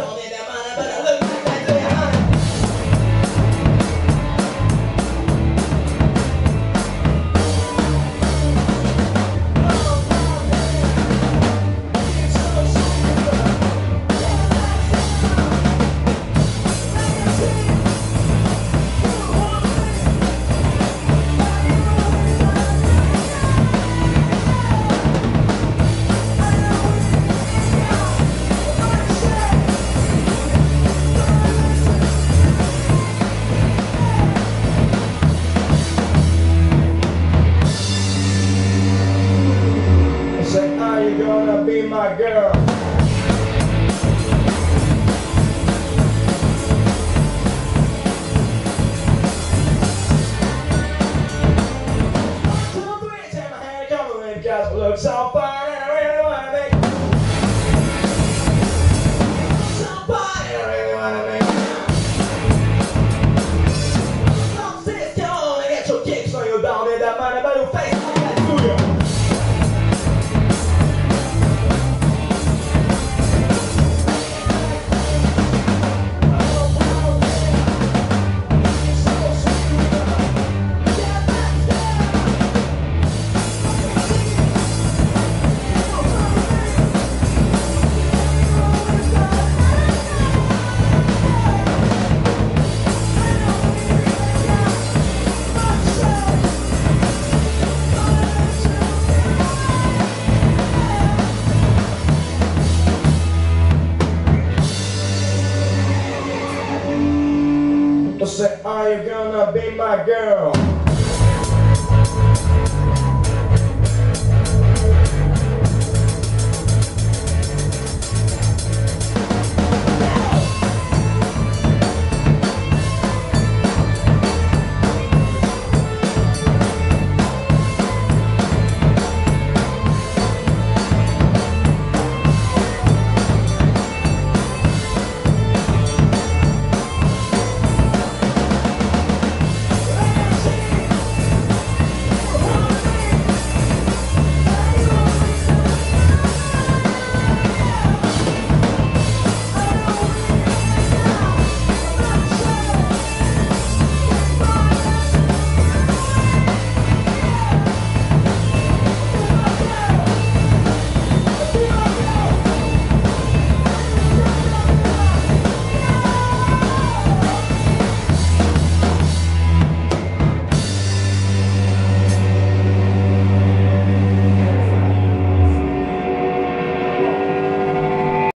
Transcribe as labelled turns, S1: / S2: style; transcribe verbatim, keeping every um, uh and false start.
S1: You're gonna be my girl. Two, three, take my hand, come on in, cause we look so fine, and I really wanna make somebody, I really wanna make Come sit down and get your kicks on you down in that money by your face, let's do you. Say, are you gonna be my girl?